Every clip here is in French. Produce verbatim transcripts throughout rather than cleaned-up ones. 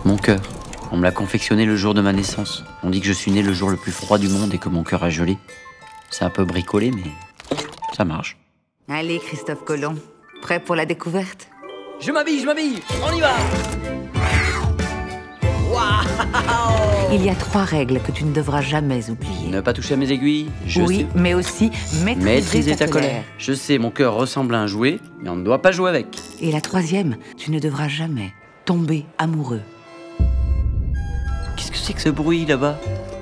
Mon cœur. On me l'a confectionné le jour de ma naissance. On dit que je suis né le jour le plus froid du monde et que mon cœur a gelé. C'est un peu bricolé, mais ça marche. Allez, Christophe Colomb, prêt pour la découverte? Je m'habille, je m'habille, on y va. Waouh! Il y a trois règles que tu ne devras jamais oublier. Ne pas toucher à mes aiguilles, je oui, sais. mais aussi maîtriser, Maîtriser ta, ta colère. colère. Je sais, mon cœur ressemble à un jouet, mais on ne doit pas jouer avec. Et la troisième, tu ne devras jamais tomber amoureux. Qu'est-ce que c'est que ce bruit là-bas?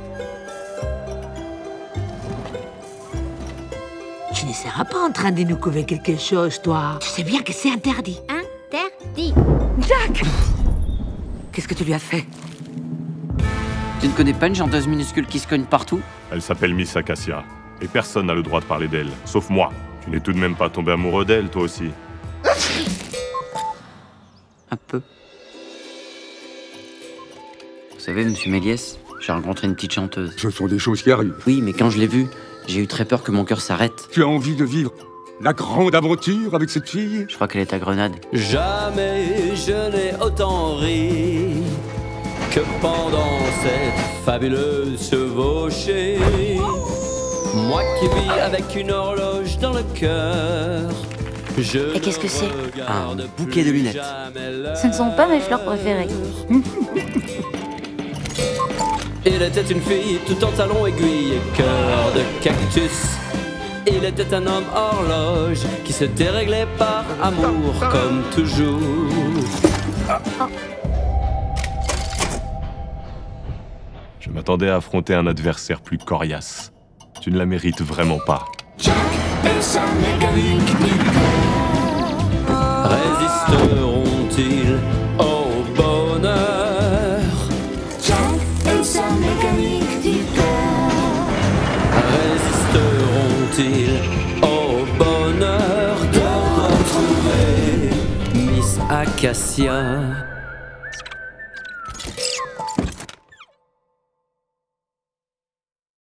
Tu ne seras pas en train de nous couver quelque chose, toi. Tu sais bien que c'est interdit. Interdit. Jack! Qu'est-ce que tu lui as fait? Tu ne connais pas une chanteuse minuscule qui se cogne partout? Elle s'appelle Miss Acacia. Et personne n'a le droit de parler d'elle, sauf moi. Tu n'es tout de même pas tombé amoureux d'elle, toi aussi. Un peu. Vous savez, monsieur Méliès, j'ai rencontré une petite chanteuse. Ce sont des choses qui arrivent. Oui, mais quand je l'ai vue, j'ai eu très peur que mon cœur s'arrête. Tu as envie de vivre la grande aventure avec cette fille? Je crois qu'elle est à Grenade. Jamais je n'ai autant ri que pendant cette fabuleuse chevauchée. Moi qui vis avec une horloge dans le cœur. Je Et qu'est-ce que c'est? Un bouquet de lunettes. Ce ne sont pas mes fleurs préférées. Il était une fille tout en talons aiguilles et cœur de cactus. Il était un homme horloge qui se déréglait par amour comme toujours. Je m'attendais à affronter un adversaire plus coriace. Tu ne la mérites vraiment pas. Résisteront-ils au bonheur? Résisteront-ils au bonheur de retrouver Miss Acacia?